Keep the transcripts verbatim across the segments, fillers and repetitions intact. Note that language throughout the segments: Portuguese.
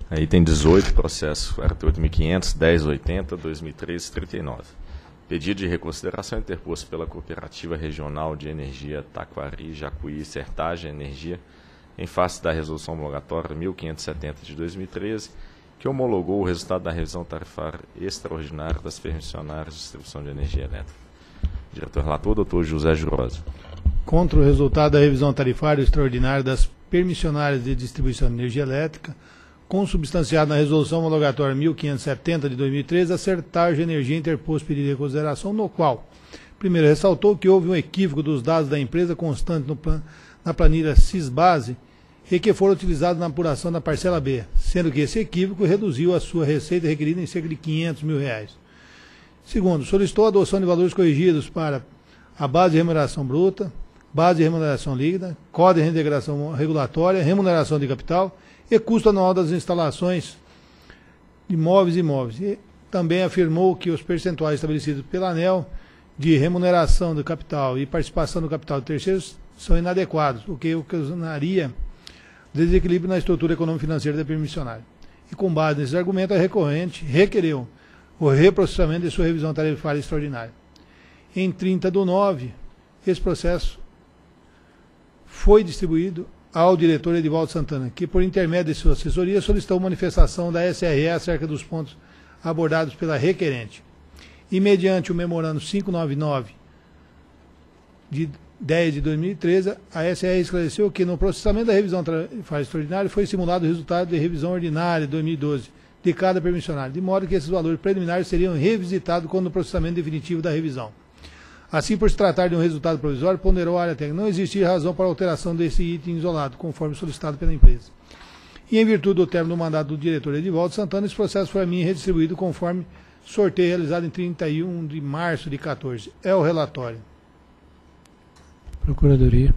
Aí tem dezoito processos, quarenta e oito mil e quinhentos, dez mil e oitenta, dois mil e treze, trinta e nove. Pedido de reconsideração interposto pela Cooperativa Regional de Energia Taquari, Jacuí e Sertagem Energia, em face da Resolução Homologatória mil quinhentos e setenta de dois mil e treze, que homologou o resultado da revisão tarifária extraordinária das permissionárias de distribuição de energia elétrica. Diretor relator, doutor José Jurosa. Contra o resultado da revisão tarifária extraordinária das permissionárias de distribuição de energia elétrica, consubstanciado na Resolução Homologatória mil quinhentos e setenta de dois mil e treze, a Sertagem Energia interpôs pedido de reconsideração, no qual, primeiro, ressaltou que houve um equívoco dos dados da empresa constante no plan, na planilha Sisbase e que foram utilizados na apuração da parcela B, sendo que esse equívoco reduziu a sua receita requerida em cerca de quinhentos mil reais. Segundo, solicitou a adoção de valores corrigidos para a base de remuneração bruta, base de remuneração líquida, código de reintegração regulatória, remuneração de capital e custo anual das instalações de móveis e imóveis. E também afirmou que os percentuais estabelecidos pela ANEEL de remuneração do capital e participação do capital de terceiros são inadequados, o que ocasionaria desequilíbrio na estrutura econômico-financeira da permissionária. E com base nesses argumentos, a recorrente requereu o reprocessamento de sua revisão tarifária extraordinária. Em trinta do nove, esse processo foi distribuído ao diretor Edivaldo Santana, que, por intermédio de sua assessoria, solicitou manifestação da S R E acerca dos pontos abordados pela requerente. E, mediante o memorando quinhentos e noventa e nove, de dez de dois mil e treze, a S R E esclareceu que, no processamento da revisão tarifária extraordinária, foi simulado o resultado de revisão ordinária de dois mil e doze de cada permissionário, de modo que esses valores preliminares seriam revisitados quando o processamento definitivo da revisão. Assim, por se tratar de um resultado provisório, ponderou a área técnica não existir razão para alteração desse item isolado, conforme solicitado pela empresa. E, em virtude do término do mandato do diretor Edivaldo Santana, esse processo foi a mim redistribuído conforme sorteio realizado em trinta e um de março de quatorze. É o relatório. Procuradoria.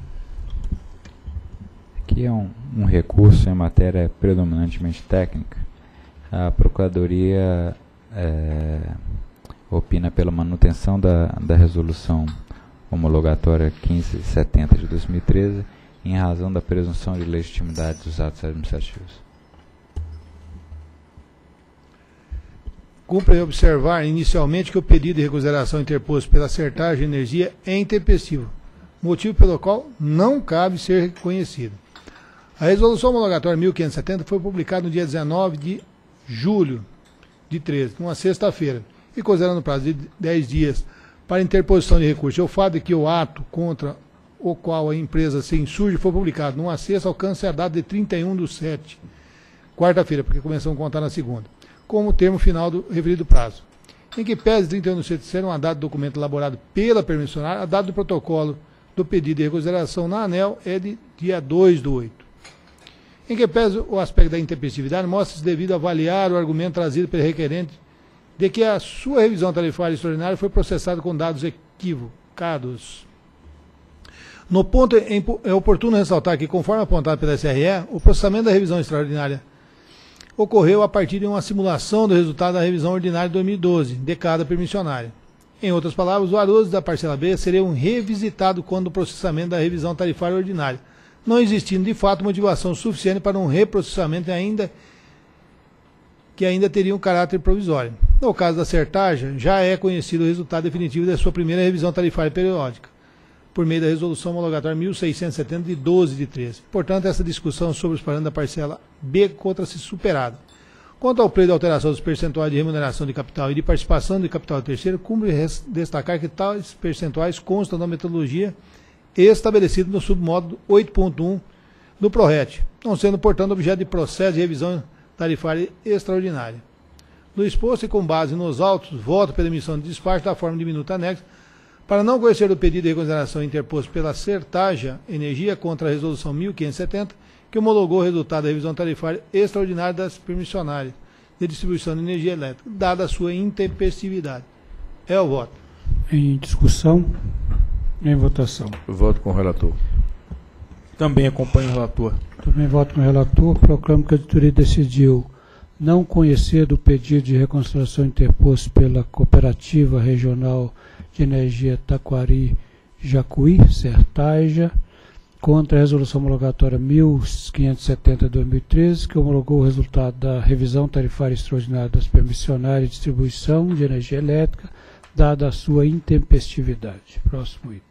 Aqui é um, um recurso em matéria predominantemente técnica. A Procuradoria é, opina pela manutenção da, da resolução homologatória quinze e setenta de dois mil e treze, em razão da presunção de legitimidade dos atos administrativos. Cumpre observar inicialmente que o pedido de reconsideração interposto pela Sertagem Energia é intempestivo, motivo pelo qual não cabe ser reconhecido. A resolução homologatória mil quinhentos e setenta foi publicada no dia dezenove de julho de treze, numa sexta-feira, e considerando o prazo de dez dias para interposição de recurso. O fato de que o ato contra o qual a empresa se insurge foi publicado numa sexta, alcança a data de trinta e um de sete, quarta-feira, porque começamos a contar na segunda, como termo final do referido prazo. Em que pese trinta e um de sete ser uma data do documento elaborado pela permissionária, a data do protocolo do pedido de reconsideração na ANEEL é de dia dois do oito. Em que pese o aspecto da intempestividade, mostra-se devido a avaliar o argumento trazido pelo requerente de que a sua revisão tarifária extraordinária foi processada com dados equivocados. No ponto, é oportuno ressaltar que, conforme apontado pela S R E, o processamento da revisão extraordinária ocorreu a partir de uma simulação do resultado da revisão ordinária de dois mil e doze, de cada permissionária. Em outras palavras, os valores da parcela B seriam revisitados quando o processamento da revisão tarifária ordinária, não existindo de fato motivação suficiente para um reprocessamento ainda que ainda teria um caráter provisório. No caso da Sertagem, já é conhecido o resultado definitivo da sua primeira revisão tarifária periódica, por meio da resolução homologatória mil seiscentos e setenta de doze de treze. Portanto, essa discussão sobre os parâmetros da parcela B encontra-se superada. Quanto ao pleito de alteração dos percentuais de remuneração de capital e de participação de capital terceiro, cumpre destacar que tais percentuais constam da metodologia estabelecida no submódulo oito ponto um do PRORET, não sendo, portanto, objeto de processo de revisão tarifária extraordinária. No exposto e com base nos autos, voto pela emissão de despacho da forma de minuta anexa, para não conhecer o pedido de reconsideração interposto pela Sertagem Energia contra a resolução mil quinhentos e setenta, que homologou o resultado da revisão tarifária extraordinária das permissionárias de distribuição de energia elétrica, dada a sua intempestividade. É o voto. Em discussão, em votação. Voto com o relator. Também acompanho o relator. Também voto com o relator. Proclamo que a editoria decidiu não conhecer do pedido de reconsideração interposto pela Cooperativa Regional de Energia Taquari, Jacuí, Sertagem, Contra a resolução homologatória mil quinhentos e setenta de dois mil e treze, que homologou o resultado da revisão tarifária extraordinária das permissionárias de distribuição de energia elétrica, dada a sua intempestividade. Próximo item.